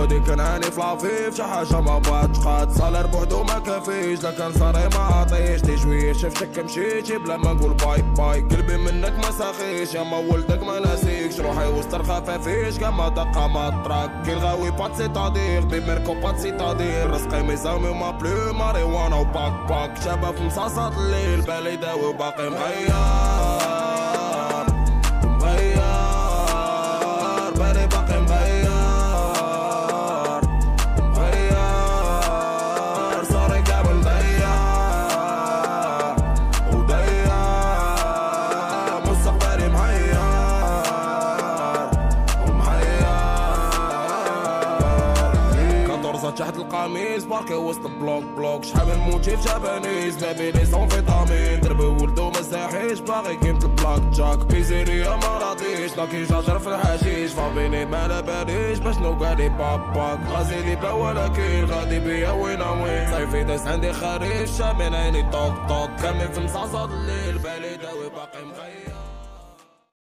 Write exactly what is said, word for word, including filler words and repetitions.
غادي كنعاني في لافيف شي حاجه ما بغاتش قاد صالير بوحدو ما كافيش لا كان صاري ما عطيش دي شويه شفتك مشيتي بلا ما نقول باي باي قلبي منك ما ساخيش يا ما ولدك ما ناسيكش روحي وسط الخفافيش كما دقه ما تراك كي الغاوي بات سيتادير بميركو بات سيتادير رزقي ميزامي وما بلو ماريوانا وباك باك شباب في مصاصات الليل بالي داوي وباقي مغير مغير بالي باقي مغير مغير صاري كامل ضيع وضيع مستقبلي مغير ومغير كاتورزا تحت القميص باركي وسط بلوك بلوك شحال من موتي في جابانيز بابي لي سون فيتامين دربي ولدو مساحيش باغي كيمة البلاك جاك بيزيريا ما راضيش لاكي جاجر في الحشيش فابيني ما على باليش باش نوقالي باباك غازيلي با ولكن غادي بيا وين وين صيفي داس عندي خريج شامين عيني طوك طوك كامل في مصاصات الليل بالي داوي باقي مغير